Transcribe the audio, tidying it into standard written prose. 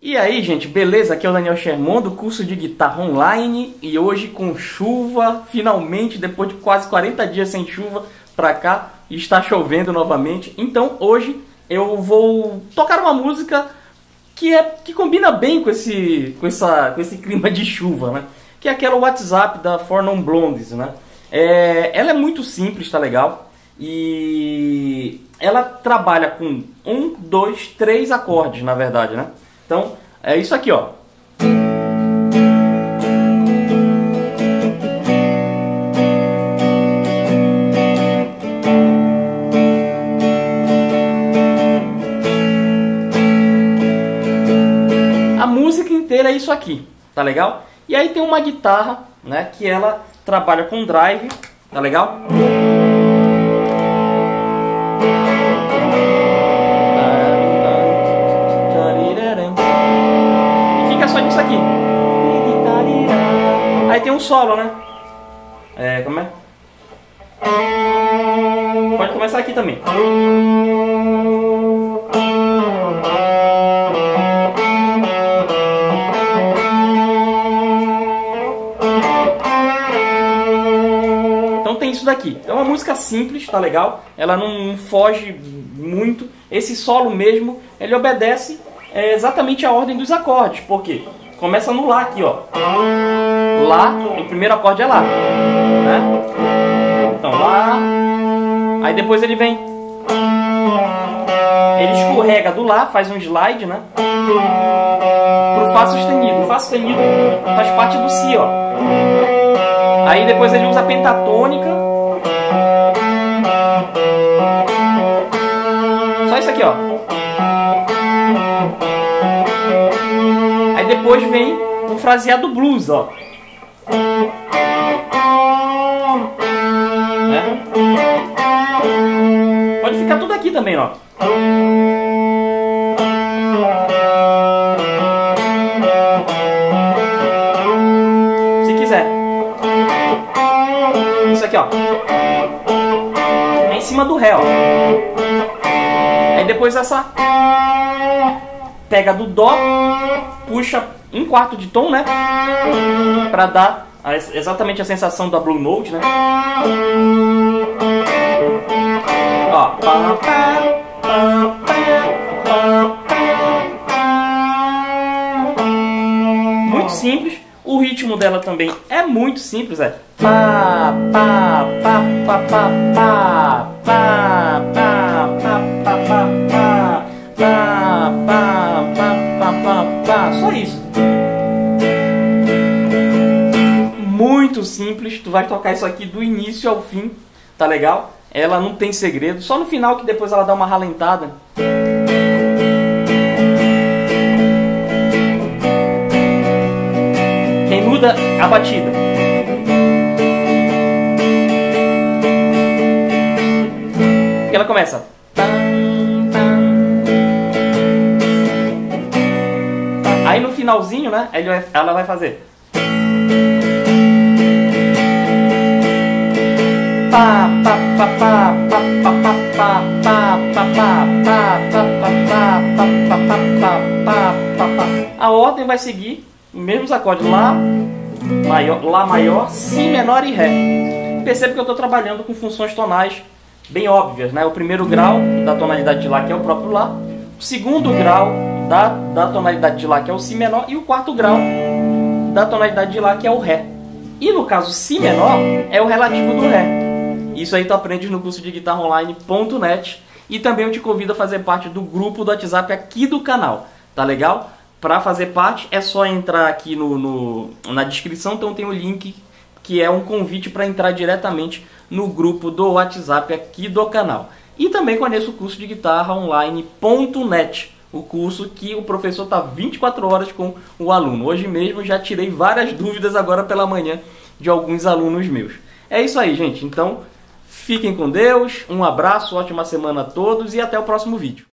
E aí, gente, beleza? Aqui é o Daniel Sherman do curso de guitarra online e hoje com chuva, finalmente, depois de quase 40 dias sem chuva pra cá, está chovendo novamente. Então hoje eu vou tocar uma música que combina bem com esse clima de chuva, né? Que é aquela WhatsApp da Four Non Blondes, né? Ela é muito simples, tá legal? E ela trabalha com 1, 2, 3 acordes, na verdade, né? Então, é isso aqui, ó. A música inteira é isso aqui, tá legal? E aí tem uma guitarra, né, que ela trabalha com drive, tá legal? Só disso aqui. Aí tem um solo, né? Como é? Pode começar aqui também. Então tem isso daqui. É uma música simples, tá legal? Ela não foge muito. Esse solo mesmo, ele obedece exatamente a ordem dos acordes, porque começa no Lá aqui, ó. Lá, o primeiro acorde é Lá, né? Então Lá, aí depois ele vem, ele escorrega do Lá, faz um slide, né? Pro Fá sustenido. O Fá sustenido faz parte do Si, ó. Aí depois ele usa a pentatônica. Só isso aqui, ó. Aí depois vem o fraseado blues, ó. Né? Pode ficar tudo aqui também, ó. Se quiser. Isso aqui, ó. É em cima do Ré, ó. Aí depois essa pega do Dó, puxa um quarto de tom, né? Pra dar exatamente a sensação da Blue Note, né? Ó. Muito simples. O ritmo dela também é muito simples, é. Pá, pá, pá, pá, pá, pá, pá, pá, pá, pá, pá, pá. Pá, pá, pá, pá, pá, pá. Só isso. Muito simples. Tu vai tocar isso aqui do início ao fim, tá legal? Ela não tem segredo. Só no final que depois ela dá uma ralentada. Quem muda a batida. Porque ela começa. Aí no finalzinho, né, ela vai fazer pá, pá, pá, pá, pá, pá, pá, pá, pá, pá, pá, pá, pá. A ordem vai seguir os mesmos acordes: Lá maior, Si menor e Ré. Percebe que eu estou trabalhando com funções tonais bem óbvias, né? O primeiro grau da tonalidade de Lá, que é o próprio Lá, o segundo grau da tonalidade de Lá, que é o Si menor, e o quarto grau da tonalidade de Lá, que é o Ré. E no caso Si menor é o relativo do Ré. Isso aí tu aprende no curso de guitarra online.net. E também eu te convido a fazer parte do grupo do WhatsApp aqui do canal, tá legal? Para fazer parte é só entrar aqui na descrição, então tem o link que é um convite para entrar diretamente no grupo do WhatsApp aqui do canal. E também conheça o curso de guitarra online.net. O curso que o professor está 24 horas com o aluno. Hoje mesmo já tirei várias dúvidas agora pela manhã de alguns alunos meus. É isso aí, gente. Então, fiquem com Deus, um abraço, ótima semana a todos e até o próximo vídeo.